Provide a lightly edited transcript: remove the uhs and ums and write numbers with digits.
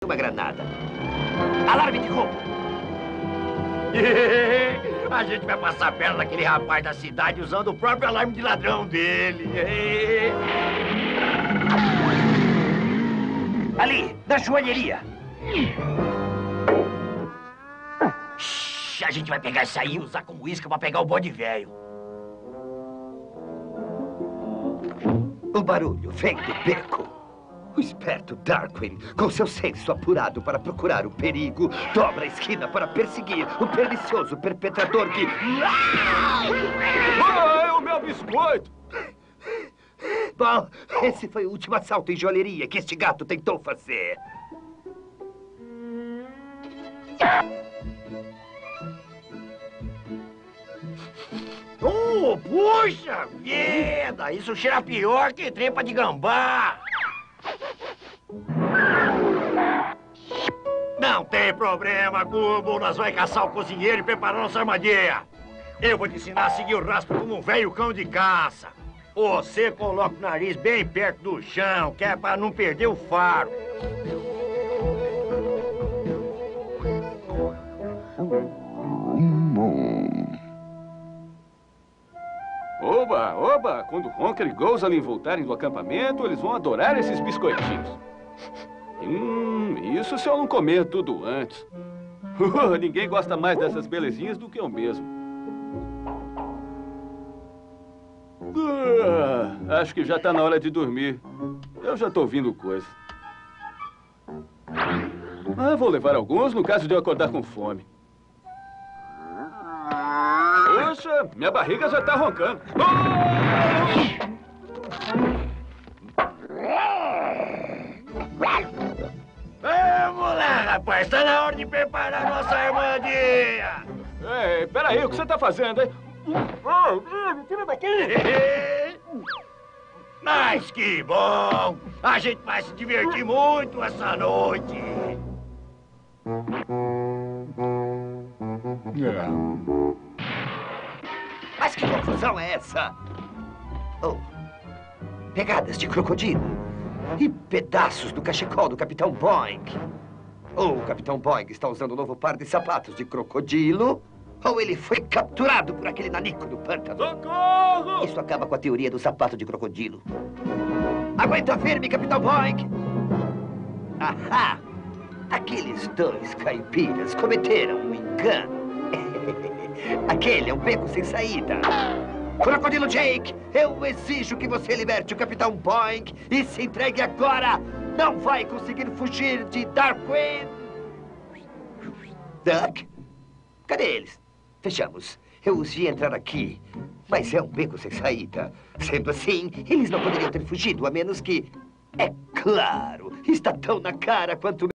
uma granada. Alarme de roubo! A gente vai passar a perna naquele rapaz da cidade usando o próprio alarme de ladrão dele. Ali, na joalheria. A gente vai pegar isso aí e usar como isca pra pegar o bode velho. O barulho vem do beco. O esperto Darkwing, com seu senso apurado para procurar o perigo, dobra a esquina para perseguir o pernicioso perpetrador que... Ah, é o meu biscoito! Bom, esse foi o último assalto em joalheria que este gato tentou fazer. Puxa vida! Isso cheira pior que trepa de gambá! Não tem problema, Cubo. Nós vamos caçar o cozinheiro e preparar nossa armadilha. Eu vou te ensinar a seguir o rastro como um velho cão de caça. Você coloca o nariz bem perto do chão, que é para não perder o faro. Oba, oba! Quando Honker e Gozaling voltarem do acampamento, eles vão adorar esses biscoitinhos. Isso se eu não comer tudo antes. Ninguém gosta mais dessas belezinhas do que eu mesmo. Acho que já está na hora de dormir. Eu já estou ouvindo coisa. Vou levar alguns no caso de eu acordar com fome. Puxa, minha barriga já está roncando. Vamos lá, rapaz. Está na hora de preparar nossa armadilha. Ei, peraí, o que você está fazendo, hein? Me tira daqui. Mas que bom. A gente vai se divertir muito essa noite. Mas que confusão é essa? Oh, pegadas de crocodilo e pedaços do cachecol do Capitão Boing. Ou o Capitão Boing está usando um novo par de sapatos de crocodilo, ou ele foi capturado por aquele nanico do pântano. Socorro! Isso acaba com a teoria do sapato de crocodilo. Aguenta firme, Capitão Boing! Ahá! Aqueles dois caipiras cometeram um engano. Aquele é um beco sem saída. Crocodilo Jake, eu exijo que você liberte o Capitão Boing e se entregue agora. Não vai conseguir fugir de Darkwing. Duck? Cadê eles? Fechamos. Eu os vi entrar aqui, mas é um beco sem saída. Sendo assim, eles não poderiam ter fugido, a menos que... É claro, está tão na cara quanto...